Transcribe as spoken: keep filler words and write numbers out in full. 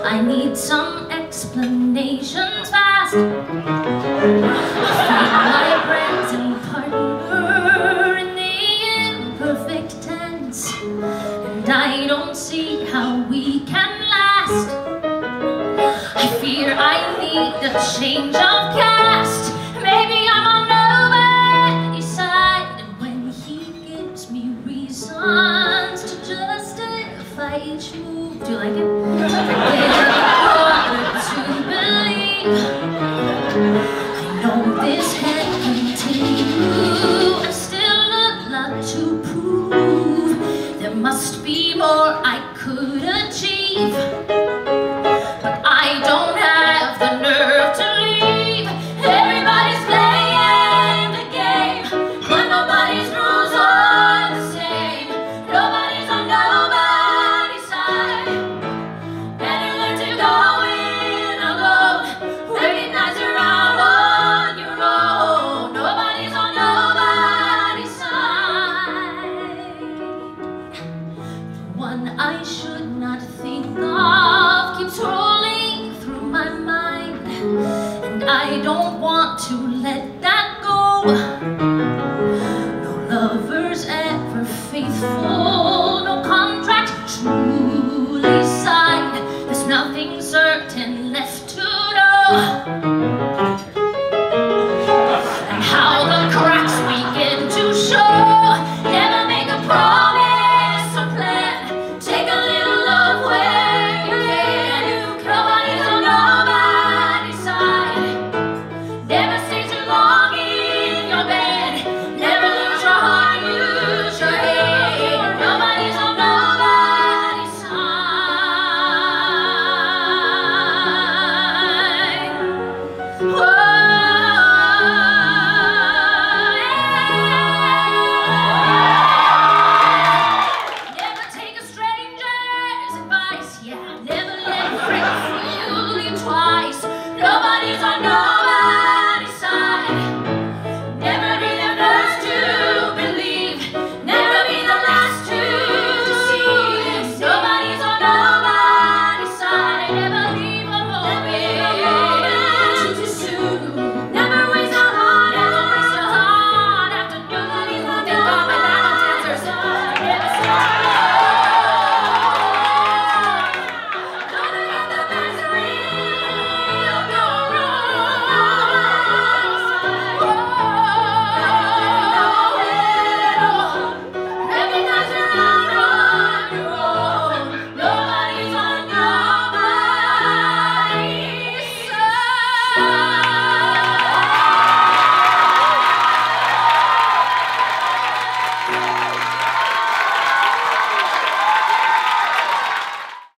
I need some explanations fast. I feel my present partner in the imperfect tense, and I don't see how we can last. I fear I need a change of cast. Maybe I'm on nobody's side, and when he gives me reasons to justify each move, do you like it? Forget harder to believe. I know this can't continue. I still a lot to prove. There must be more I could achieve, but I don't have the nerve to leave. Everybody's playing the game, but nobody's rules are the same. Nobody's on nobody's side. Better learn to go in alone. Recognize you're out on your own. Nobody's on nobody's side. The one I should not think of keeps rolling through my mind, and I don't want to let that go. No lover's ever faithful